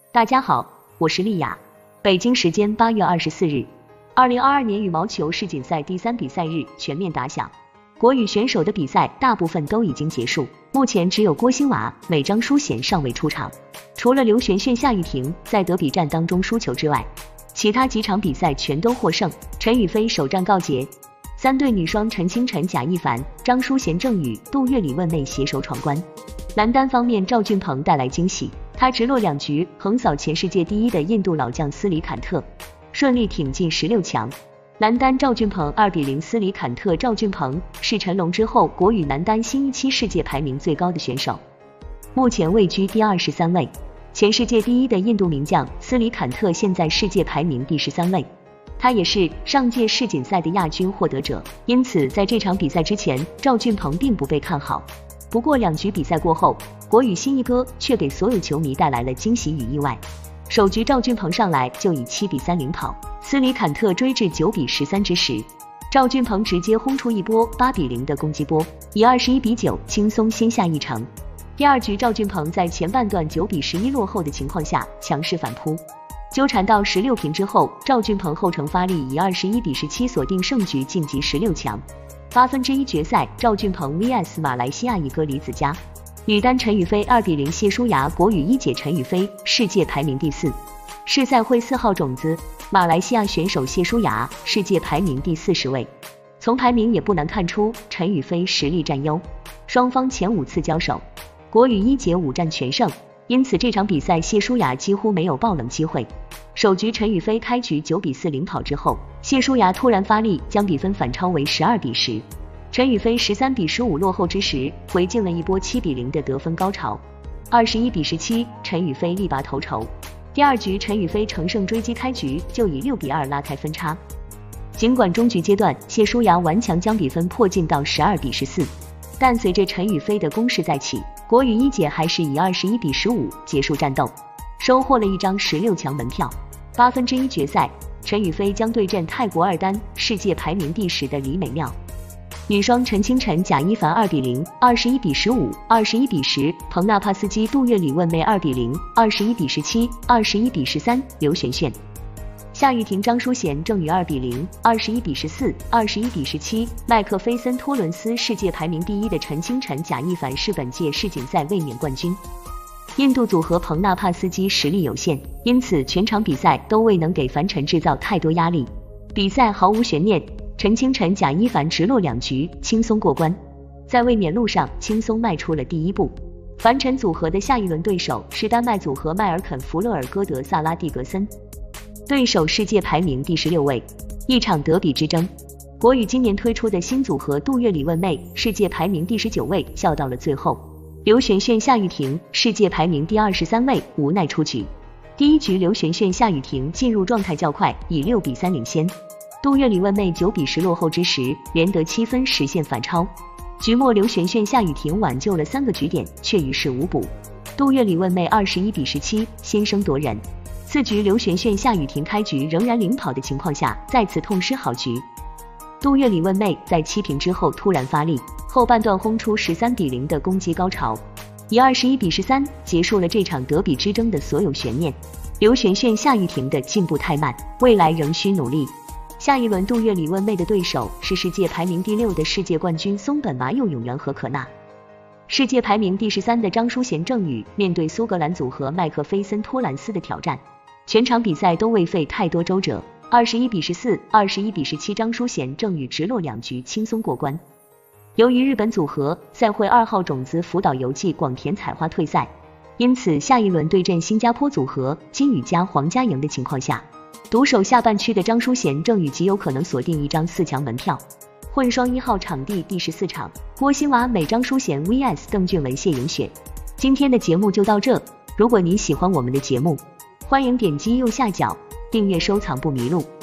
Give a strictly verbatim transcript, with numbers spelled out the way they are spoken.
大家好，我是丽雅。北京时间八月二十四日，二零二二年羽毛球世锦赛第三比赛日全面打响。国羽选手的比赛大部分都已经结束，目前只有郭馨娃、美张淑娴尚未出场。除了刘璇璇、夏玉婷在德比战当中输球之外，其他几场比赛全都获胜。陈雨菲首战告捷，三对女双陈清晨、贾一凡、张淑娴、郑宇、杜月李问妹携手闯关。男单方面，赵俊鹏带来惊喜，他直落两局横扫前世界第一的印度老将斯里坎特，顺利挺进十六强。男单赵俊鹏二比零斯里坎特。赵俊鹏是陈龙之后国羽男单新一期世界排名最高的选手，目前位居第二十三位。前世界第一的印度名将斯里坎特现在世界排名第十三位，他也是上届世锦赛的亚军获得者，因此在这场比赛之前，赵俊鹏并不被看好。不过两局比赛过后，国羽新一哥却给所有球迷带来了惊喜与意外。首局赵俊鹏上来就以七比三领跑，斯里坎特追至九比十三之时，赵俊鹏直接轰出一波八比零的攻击波，以二十一比九轻松先下一城。第二局赵俊鹏在前半段九比十一落后的情况下强势反扑，纠缠到十六平之后，赵俊鹏后程发力，以二十一比十七锁定胜局，晋级十六强。八分之一决赛，赵俊鹏 V S 马来西亚一哥李子嘉。女单陈雨菲二比零谢淑雅，国羽一姐陈雨菲世界排名第四，世赛会四号种子，马来西亚选手谢淑雅世界排名第四十位。从排名也不难看出陈雨菲实力占优，双方前五次交手，国羽一姐五战全胜，因此这场比赛谢淑雅几乎没有爆冷机会。首局陈雨菲开局九比四领跑之后，谢淑雅突然发力，将比分反超为十二比十。陈雨菲十三比十五落后之时，回敬了一波七比零的得分高潮。二十一比十七，陈雨菲力拔头筹。第二局陈雨菲乘胜追击，开局就以六比二拉开分差。尽管中局阶段谢淑雅顽强将比分迫近到十二比十四，但随着陈雨菲的攻势再起，国羽一姐还是以二十一比十五结束战斗，收获了一张十六强门票。八分之一决赛，陈雨菲将对阵泰国二单世界排名第十的李美妙。女双陈清晨、贾一凡二比零、二十一比十五、二十一比十，彭纳帕斯基、杜月李问妹二比零、二十一比十七、二十一比十三，刘璇璇、夏玉婷、张淑娴、郑宇二比零、二十一比十四、二十一比十七，麦克菲森托伦斯世界排名第一的陈清晨、贾一凡是本届世锦赛卫冕冠军。印度组合彭纳帕斯基实力有限，因此全场比赛都未能给樊晨制造太多压力。比赛毫无悬念，陈清晨、贾一凡直落两局轻松过关，在卫冕路上轻松迈出了第一步。樊晨组合的下一轮对手是丹麦组合迈尔肯·弗勒尔戈德萨拉蒂格森，对手世界排名第十六位，一场德比之争。国羽今年推出的新组合杜月李问妹世界排名第十九位，笑到了最后。刘璇璇、夏玉婷世界排名第二十三位，无奈出局。第一局刘璇璇、夏玉婷进入状态较快，以六比三领先。杜月李问妹九比十落后之时，连得七分实现反超。局末刘璇璇、夏玉婷挽救了三个局点，却于事无补。杜月李问妹二十一比十七先声夺人。次局刘璇璇、夏玉婷开局仍然领跑的情况下，再次痛失好局。杜月李问妹在七平之后突然发力，后半段轰出十三比零的攻击高潮，以二十一比十三结束了这场德比之争的所有悬念。刘璇璇、夏玉婷的进步太慢，未来仍需努力。下一轮杜月李问妹的对手是世界排名第六的世界冠军松本麻佑永原和可娜。世界排名第十三的张淑娴、郑宇面对苏格兰组合麦克菲森托兰斯的挑战，全场比赛都未费太多周折，二十一比十四、二十一比十七，张淑娴、郑宇直落两局轻松过关。由于日本组合赛会二号种子福岛由纪、广田彩花退赛，因此下一轮对阵新加坡组合金宇加、黄佳莹的情况下，独守下半区的张淑娴、郑宇极有可能锁定一张四强门票。混双一号场地第十四场，郭馨娃、美张淑娴 V S 邓俊文、谢颖雪。今天的节目就到这，如果你喜欢我们的节目，欢迎点击右下角订阅收藏不迷路。